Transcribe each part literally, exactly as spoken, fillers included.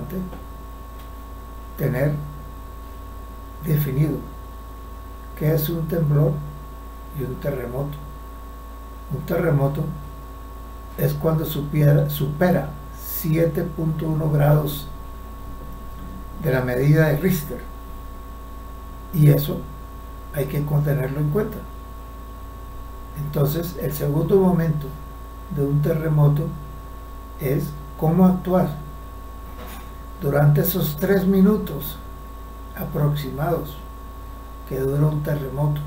importante tener definido qué es un temblor y un terremoto. Un terremoto es cuando supera, supera siete punto uno grados de la medida de Richter, y eso hay que tenerlo en cuenta. Entonces, el segundo momento de un terremoto es cómo actuar durante esos tres minutos aproximados que dura un terremoto,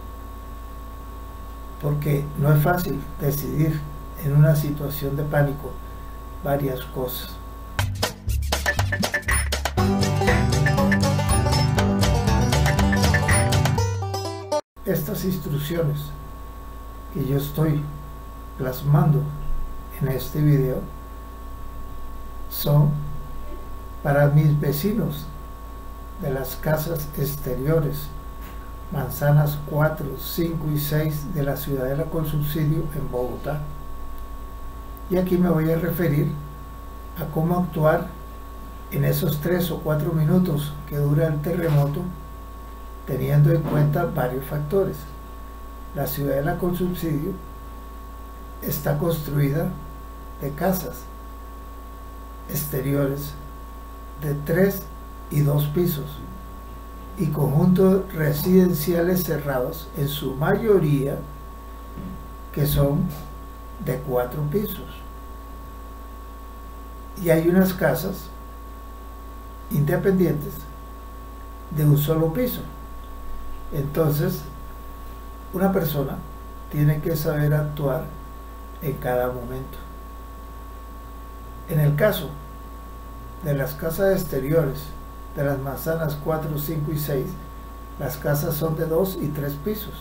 porque no es fácil decidir en una situación de pánico varias cosas. Estas instrucciones que yo estoy plasmando en este video son para mis vecinos de las casas exteriores, manzanas cuatro, cinco y seis de la Ciudadela con Subsidio en Bogotá. Y aquí me voy a referir a cómo actuar en esos tres o cuatro minutos que dura el terremoto, teniendo en cuenta varios factores. La Ciudadela con Subsidio está construida de casas exteriores de tres y dos pisos y conjuntos residenciales cerrados, en su mayoría que son de cuatro pisos, y hay unas casas independientes de un solo piso. Entonces, una persona tiene que saber actuar en cada momento. En el caso de las casas exteriores de las manzanas cuatro, cinco y seis, las casas son de dos y tres pisos.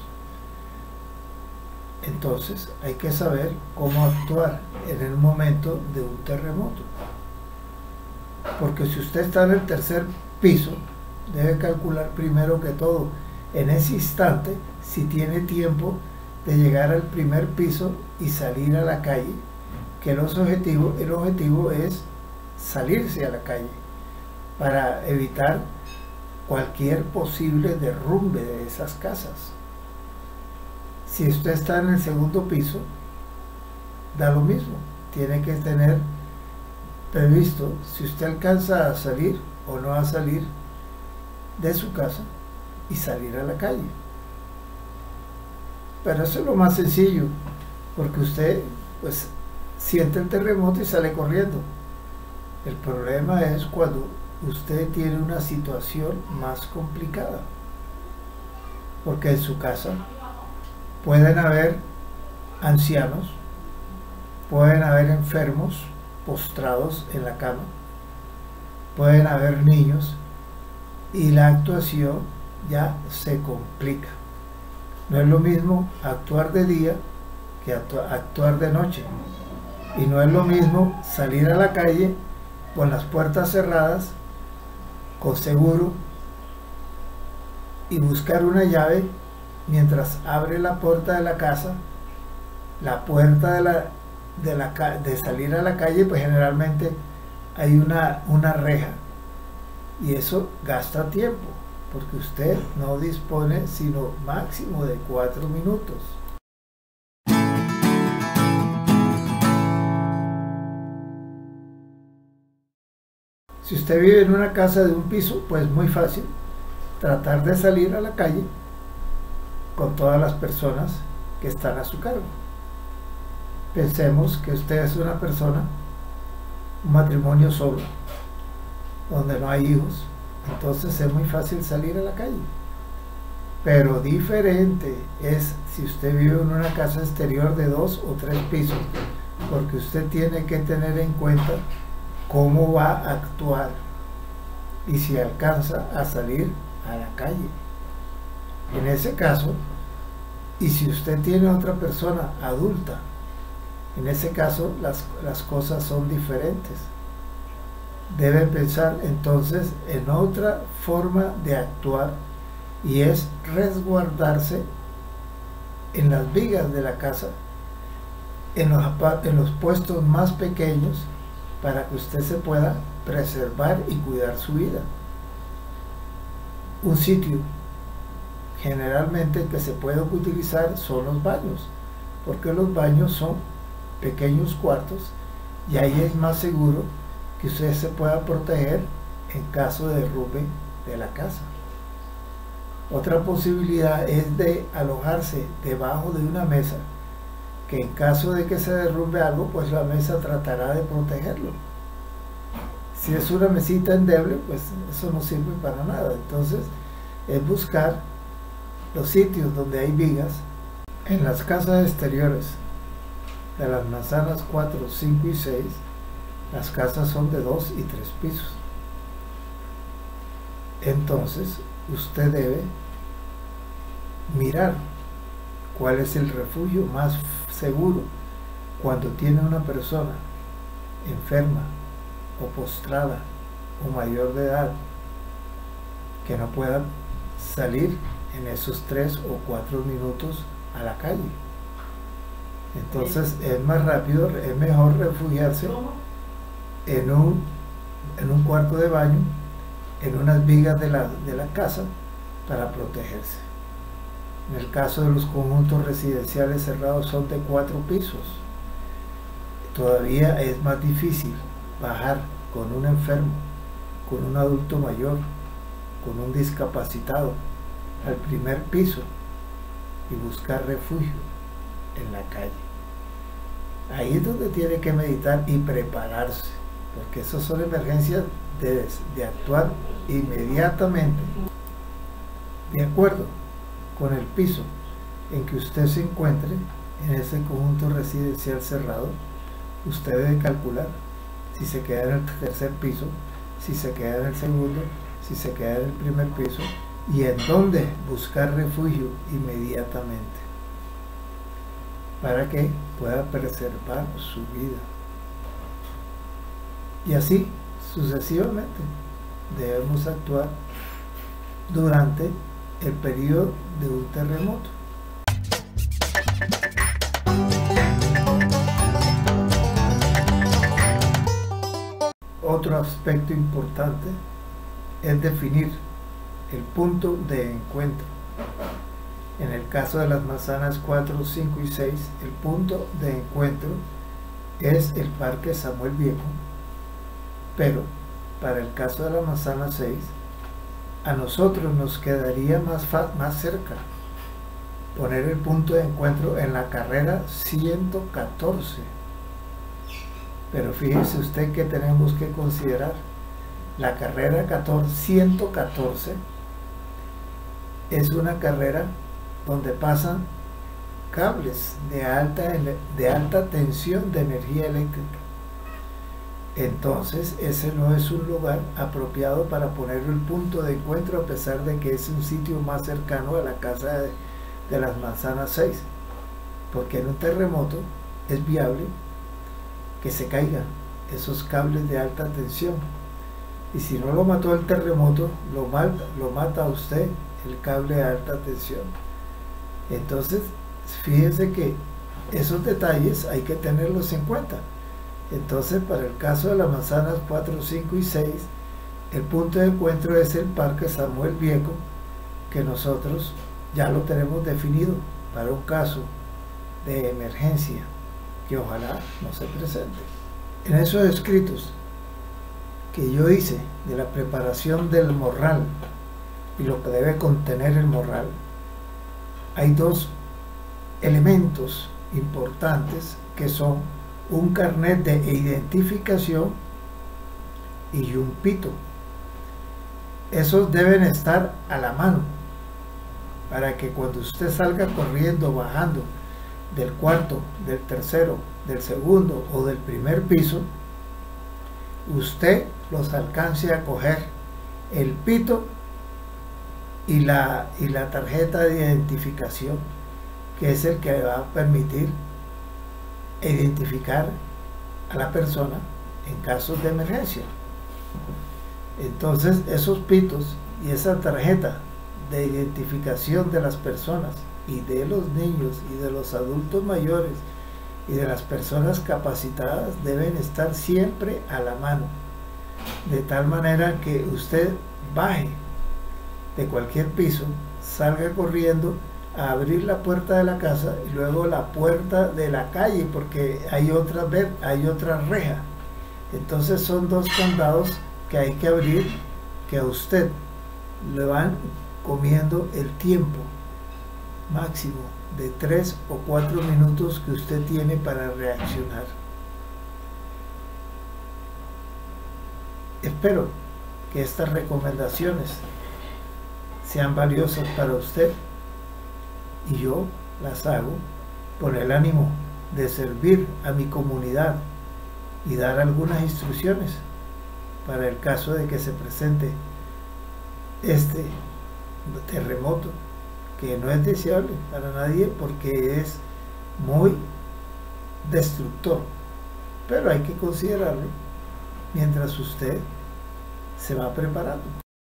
Entonces hay que saber cómo actuar en el momento de un terremoto, porque si usted está en el tercer piso, debe calcular primero que todo en ese instante si tiene tiempo de llegar al primer piso y salir a la calle, que los objetivos, el objetivo es salirse a la calle para evitar cualquier posible derrumbe de esas casas. Si usted está en el segundo piso, da lo mismo, tiene que tener previsto si usted alcanza a salir o no a salir de su casa y salir a la calle. Pero eso es lo más sencillo, porque usted pues siente el terremoto y sale corriendo. El problema es cuando usted tiene una situación más complicada, porque en su casa pueden haber ancianos, pueden haber enfermos postrados en la cama, pueden haber niños, y la actuación ya se complica. No es lo mismo actuar de día que actuar de noche, y no es lo mismo salir a la calle con las puertas cerradas, con seguro, y buscar una llave mientras abre la puerta de la casa. La puerta de, la, de, la, de salir a la calle, pues generalmente hay una, una reja, y eso gasta tiempo, porque usted no dispone sino máximo de cuatro minutos. Si usted vive en una casa de un piso, pues muy fácil, tratar de salir a la calle con todas las personas que están a su cargo. Pensemos que usted es una persona, un matrimonio solo, donde no hay hijos, entonces es muy fácil salir a la calle. Pero diferente es si usted vive en una casa exterior de dos o tres pisos, porque usted tiene que tener en cuenta cómo va a actuar y si alcanza a salir a la calle. En ese caso, y si usted tiene otra persona adulta, en ese caso las, las cosas son diferentes. Debe pensar entonces en otra forma de actuar, y es resguardarse en las vigas de la casa, en los, en los puestos más pequeños, para que usted se pueda preservar y cuidar su vida. Un sitio generalmente que se puede utilizar son los baños, porque los baños son pequeños cuartos y ahí es más seguro que usted se pueda proteger en caso de derrumbe de la casa. Otra posibilidad es de alojarse debajo de una mesa, que en caso de que se derrumbe algo, pues la mesa tratará de protegerlo. Si es una mesita endeble, pues eso no sirve para nada. Entonces es buscar los sitios donde hay vigas. En las casas exteriores de las manzanas cuatro, cinco y seis, las casas son de dos y tres pisos. Entonces usted debe mirar cuál es el refugio más seguro cuando tiene una persona enferma o postrada o mayor de edad que no pueda salir en esos tres o cuatro minutos a la calle. Entonces es más rápido, es mejor refugiarse en un, en un cuarto de baño, en unas vigas de la, de la casa, para protegerse. En el caso de los conjuntos residenciales cerrados son de cuatro pisos. Todavía es más difícil bajar con un enfermo, con un adulto mayor, con un discapacitado al primer piso y buscar refugio en la calle. Ahí es donde tiene que meditar y prepararse, porque esas son emergencias de, de actuar inmediatamente, de acuerdo con el piso en que usted se encuentre en ese conjunto residencial cerrado. Usted debe calcular si se queda en el tercer piso, si se queda en el segundo, si se queda en el primer piso, y en dónde buscar refugio inmediatamente para que pueda preservar su vida. Y así sucesivamente debemos actuar durante el periodo de un terremoto. Otro aspecto importante es definir el punto de encuentro. En el caso de las manzanas cuatro, cinco y seis, el punto de encuentro es el Parque Samuel Viejo, pero para el caso de la manzana seis, a nosotros nos quedaría más, más cerca poner el punto de encuentro en la carrera ciento catorce. Pero fíjese usted que tenemos que considerar la carrera ciento catorce es una carrera donde pasan cables de alta, de alta tensión de energía eléctrica. Entonces ese no es un lugar apropiado para poner el punto de encuentro, a pesar de que es un sitio más cercano a la casa de, de las manzanas seis, porque en un terremoto es viable que se caigan esos cables de alta tensión, y si no lo mató el terremoto, lo mata, lo mata a usted el cable de alta tensión. Entonces fíjense que esos detalles hay que tenerlos en cuenta. Entonces, para el caso de las manzanas cuatro, cinco y seis, el punto de encuentro es el Parque Samuel Viejo, que nosotros ya lo tenemos definido para un caso de emergencia que ojalá no se presente. En esos escritos que yo hice de la preparación del morral y lo que debe contener el morral, hay dos elementos importantes que son un carnet de identificación y un pito. Esos deben estar a la mano para que cuando usted salga corriendo, bajando del cuarto, del tercero, del segundo o del primer piso, usted los alcance a coger el pito y la, y la tarjeta de identificación, que es el que va a permitir identificar a la persona en casos de emergencia. Entonces esos pitos y esa tarjeta de identificación de las personas y de los niños y de los adultos mayores y de las personas capacitadas deben estar siempre a la mano, de tal manera que usted baje de cualquier piso, salga corriendo a abrir la puerta de la casa y luego la puerta de la calle, porque hay otra, hay otra reja. Entonces son dos candados que hay que abrir, que a usted le van comiendo el tiempo máximo de tres o cuatro minutos que usted tiene para reaccionar. Espero que estas recomendaciones sean valiosas para usted, y yo las hago con el ánimo de servir a mi comunidad y dar algunas instrucciones para el caso de que se presente este terremoto, que no es deseable para nadie porque es muy destructor, pero hay que considerarlo mientras usted se va preparando.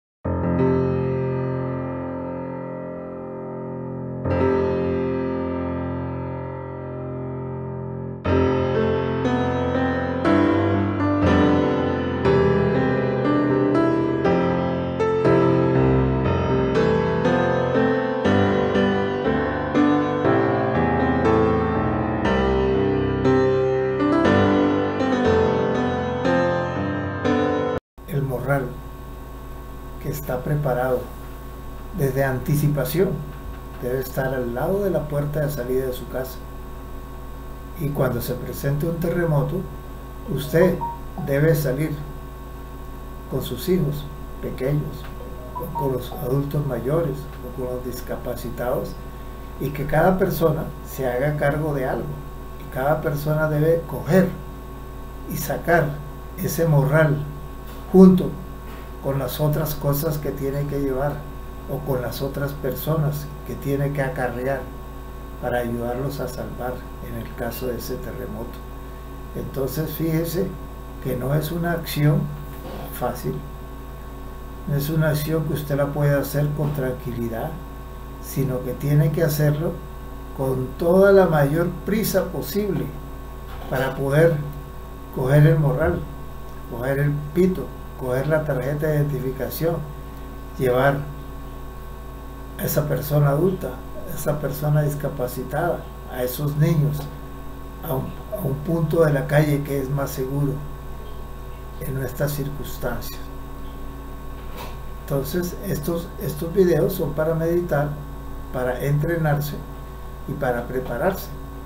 El morral, que está preparado desde anticipación, debe estar al lado de la puerta de salida de su casa, y cuando se presente un terremoto usted debe salir con sus hijos pequeños, o con los adultos mayores, o con los discapacitados, y que cada persona se haga cargo de algo, y cada persona debe coger y sacar ese morral junto con las otras cosas que tiene que llevar, o con las otras personas que tiene que acarrear para ayudarlos a salvar en el caso de ese terremoto. Entonces fíjese que no es una acción fácil, no es una acción que usted la puede hacer con tranquilidad, sino que tiene que hacerlo con toda la mayor prisa posible para poder coger el morral, coger el pito, coger la tarjeta de identificación, llevar a esa persona adulta, a esa persona discapacitada, a esos niños a un, a un punto de la calle que es más seguro en estas circunstancias. Entonces estos, estos videos son para meditar, para entrenarse y para prepararse.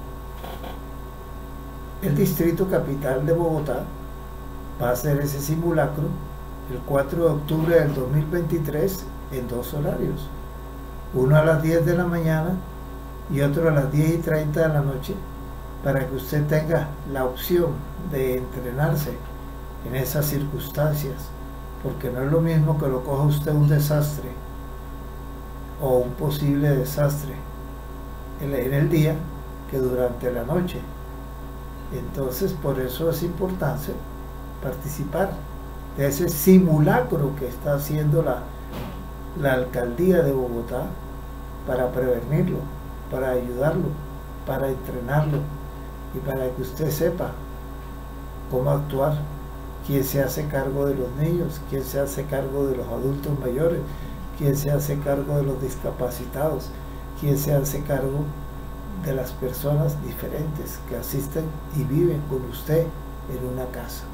El Distrito Capital de Bogotá va a hacer ese simulacro el cuatro de octubre del dos mil veintitrés en dos horarios, uno a las diez de la mañana y otro a las diez y treinta de la noche, para que usted tenga la opción de entrenarse en esas circunstancias, porque no es lo mismo que lo coja usted un desastre o un posible desastre en el día que durante la noche. Entonces por eso es importante participar de ese simulacro que está haciendo la, la alcaldía de Bogotá para prevenirlo, para ayudarlo, para entrenarlo y para que usted sepa cómo actuar, quién se hace cargo de los niños, quién se hace cargo de los adultos mayores, quién se hace cargo de los discapacitados, quién se hace cargo de las personas diferentes que asisten y viven con usted en una casa.